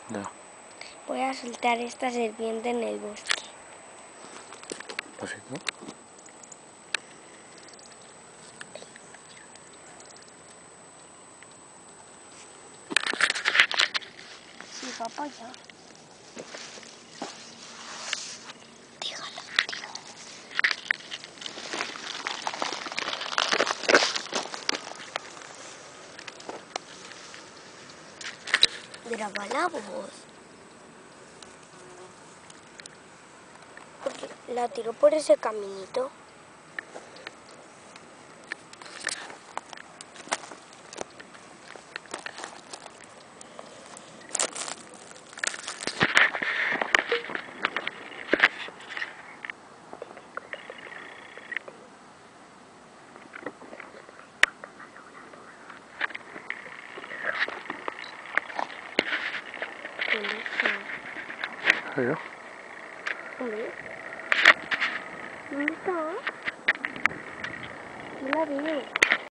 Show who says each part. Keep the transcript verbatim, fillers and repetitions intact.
Speaker 1: No.
Speaker 2: Voy a soltar esta serpiente en el bosque.
Speaker 1: Perfecto.
Speaker 2: Sí, papá, ya. Dígalo, dígalo. Graba la voz. Porque la tiró por ese caminito. ¿Dónde está?
Speaker 1: ¿Soy yo?
Speaker 2: ¿Dónde? ¿Dónde está? No la veo.